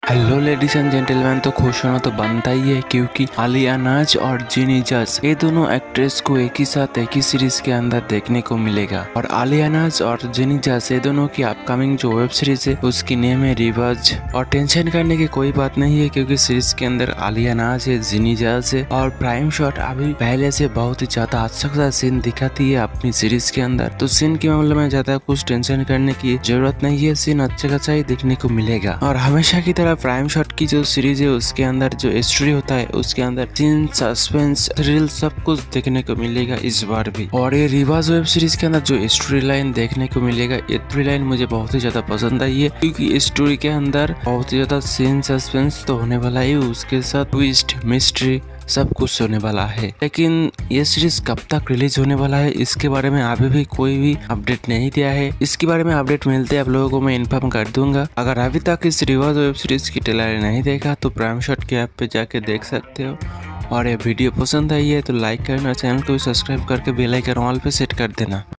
Hello ladies and gentleman. तो खुश होना तो बनता ही है क्योंकि आलिया नाज और जिनी जज ये दोनों एक्ट्रेस को एक ही साथ एक ही सीरीज के अंदर देखने को मिलेगा। और आलिया नाज और जिनी जज ये दोनों की अपकमिंग जो वेब सीरीज है उसकी नेम है रिवाज। और टेंशन करने की कोई बात नहीं है क्योंकि सीरीज के अंदर आलिया नाज है, जिनी जज है और प्राइम शॉट अभी पहले से बहुत ही ज्यादा अच्छा खासा सीन दिखाती है अपनी सीरीज के अंदर। तो सीन के मामले में ज्यादा कुछ टेंशन करने की जरूरत नहीं है, सीन अच्छा खासा ही देखने को मिलेगा। और हमेशा की तरह प्राइम शॉट की जो सीरीज है उसके अंदर जो स्टोरी होता है उसके अंदर सीन, सस्पेंस, थ्रिल सब कुछ देखने को मिलेगा इस बार भी। और ये रिवाज वेब सीरीज के अंदर जो स्टोरी लाइन देखने को मिलेगा ये स्टोरी लाइन मुझे बहुत ही ज्यादा पसंद आई है क्योंकि स्टोरी के अंदर बहुत ही ज्यादा सीन, सस्पेंस तो होने वाला है, उसके साथ ट्विस्ट, मिस्ट्री सब कुछ होने वाला है। लेकिन ये सीरीज कब तक रिलीज होने वाला है इसके बारे में अभी भी कोई भी अपडेट नहीं दिया है। इसके बारे में अपडेट मिलते आप लोगों को मैं इन्फॉर्म कर दूंगा। अगर अभी तक इस रिवाज वेब सीरीज की ट्रेलर नहीं देखा तो प्राइम शॉट के ऐप पे जाके देख सकते हो। और ये वीडियो पसंद आई है तो लाइक करना, चैनल को सब्सक्राइब करके बेल आइकन ऑल पे सेट कर देना।